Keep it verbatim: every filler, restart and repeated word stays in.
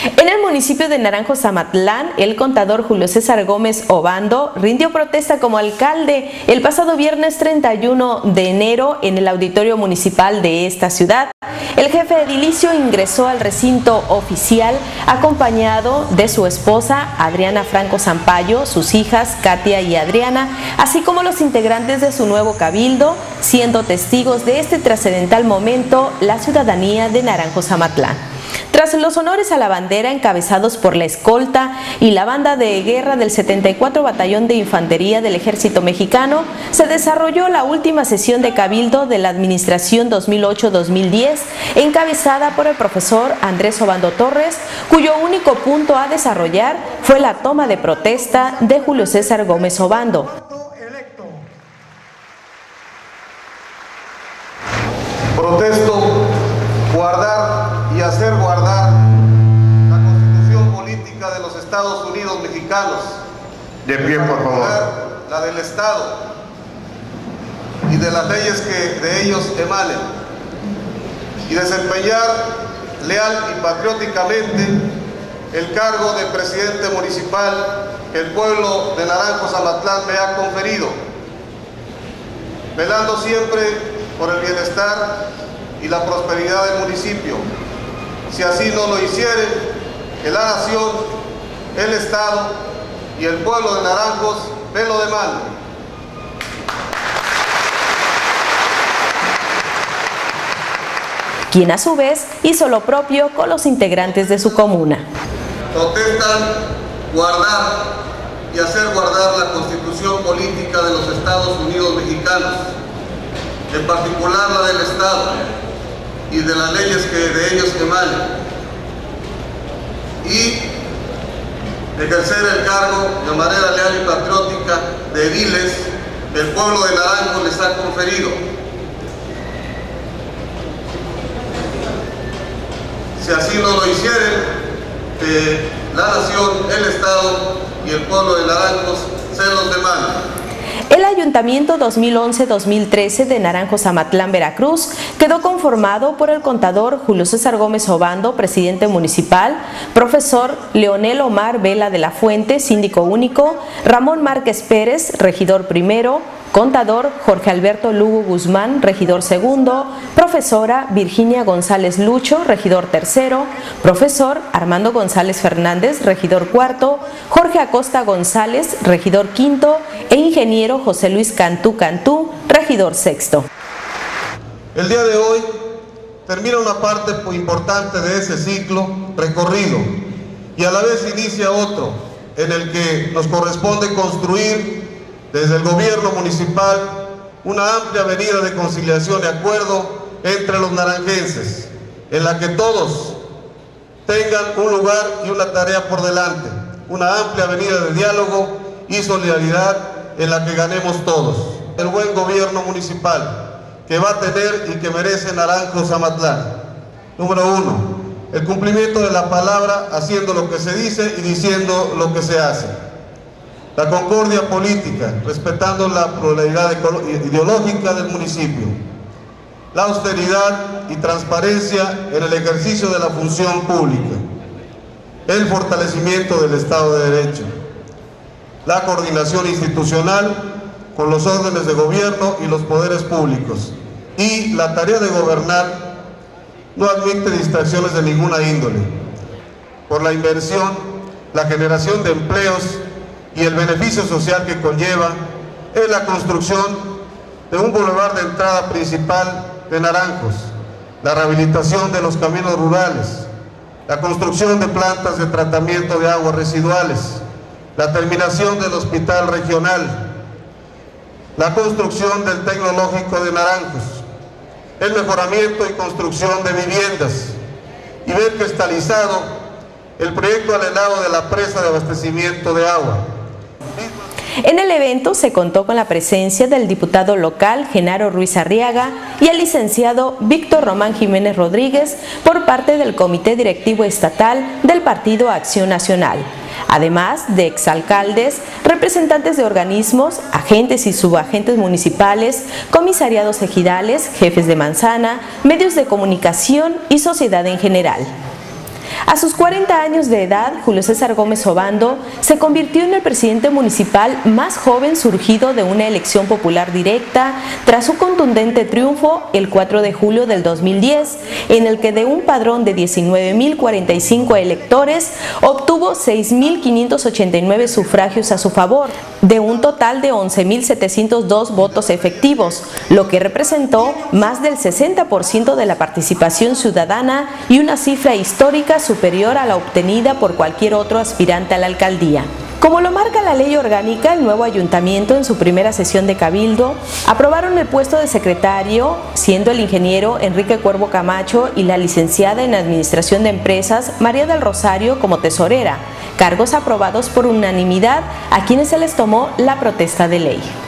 En el municipio de Naranjos, Amatlán, el contador Julio César Gómez Obando rindió protesta como alcalde el pasado viernes treinta y uno de enero en el auditorio municipal de esta ciudad. El jefe edilicio ingresó al recinto oficial acompañado de su esposa Adriana Franco Zampayo, sus hijas Katia y Adriana, así como los integrantes de su nuevo cabildo, siendo testigos de este trascendental momento la ciudadanía de Naranjos, Amatlán. Tras los honores a la bandera encabezados por la escolta y la banda de guerra del setenta y cuatro Batallón de Infantería del Ejército Mexicano, se desarrolló la última sesión de cabildo de la administración dos mil ocho dos mil diez, encabezada por el profesor Andrés Obando Torres, cuyo único punto a desarrollar fue la toma de protesta de Julio César Gómez Obando. Protesto guardar y hacer guardar la Constitución Política de los Estados Unidos Mexicanos, de pie por favor, la del Estado y de las leyes que de ellos emanen, y desempeñar leal y patrióticamente el cargo de presidente municipal que el pueblo de Naranjos, Amatlán me ha conferido, velando siempre por el bienestar y la prosperidad del municipio. Si así no lo hiciere, que la nación, el Estado y el pueblo de Naranjos me lo demanden. Quien a su vez hizo lo propio con los integrantes de su comuna. Protestan guardar y hacer guardar la Constitución Política de los Estados Unidos Mexicanos, en particular la del Estado y de las leyes que de ellos emanen, y ejercer el cargo de manera leal y patriótica de ediles que el pueblo de Naranjos les ha conferido. Si así no lo hicieren, que la nación, el Estado y el pueblo de Naranjos se los demanden. El Ayuntamiento dos mil once dos mil trece de Naranjos, Amatlán, Veracruz, quedó conformado por el contador Julio César Gómez Obando, presidente municipal, profesor Leonel Omar Vela de la Fuente, síndico único, Ramón Márquez Pérez, regidor primero, contador Jorge Alberto Lugo Guzmán, regidor segundo, profesora Virginia González Lucho, regidor tercero, profesor Armando González Fernández, regidor cuarto, Jorge Acosta González, regidor quinto, e ingeniero José Luis Cantú Cantú, regidor sexto. El día de hoy termina una parte importante de ese ciclo recorrido y a la vez inicia otro en el que nos corresponde construir desde el gobierno municipal una amplia avenida de conciliación y acuerdo entre los naranjenses, en la que todos tengan un lugar y una tarea por delante, una amplia avenida de diálogo y solidaridad en la que ganemos todos. El buen gobierno municipal que va a tener y que merece Naranjos, Amatlán. Número uno, el cumplimiento de la palabra, haciendo lo que se dice y diciendo lo que se hace. La concordia política, respetando la pluralidad ideológica del municipio. La austeridad y transparencia en el ejercicio de la función pública. El fortalecimiento del Estado de Derecho. La coordinación institucional con los órdenes de gobierno y los poderes públicos. Y la tarea de gobernar no admite distracciones de ninguna índole. Por la inversión, la generación de empleos y el beneficio social que conlleva es la construcción de un bulevar de entrada principal de Naranjos, la rehabilitación de los caminos rurales, la construcción de plantas de tratamiento de aguas residuales, la terminación del hospital regional, la construcción del tecnológico de Naranjos, el mejoramiento y construcción de viviendas y ver cristalizado el proyecto anhelado de la presa de abastecimiento de agua. En el evento se contó con la presencia del diputado local Genaro Ruiz Arriaga y el licenciado Víctor Román Jiménez Rodríguez por parte del Comité Directivo Estatal del Partido Acción Nacional, además de exalcaldes, representantes de organismos, agentes y subagentes municipales, comisariados ejidales, jefes de manzana, medios de comunicación y sociedad en general. A sus cuarenta años de edad, Julio César Gómez Obando se convirtió en el presidente municipal más joven surgido de una elección popular directa tras su contundente triunfo el cuatro de julio del dos mil diez, en el que de un padrón de diecinueve mil cuarenta y cinco electores obtuvo seis mil quinientos ochenta y nueve sufragios a su favor, de un total de once mil setecientos dos votos efectivos, lo que representó más del sesenta por ciento de la participación ciudadana y una cifra histórica superior a la obtenida por cualquier otro aspirante a la alcaldía. Como lo marca la ley orgánica, el nuevo ayuntamiento en su primera sesión de cabildo aprobaron el puesto de secretario, siendo el ingeniero Enrique Cuervo Camacho y la licenciada en Administración de Empresas María del Rosario como tesorera, cargos aprobados por unanimidad a quienes se les tomó la protesta de ley.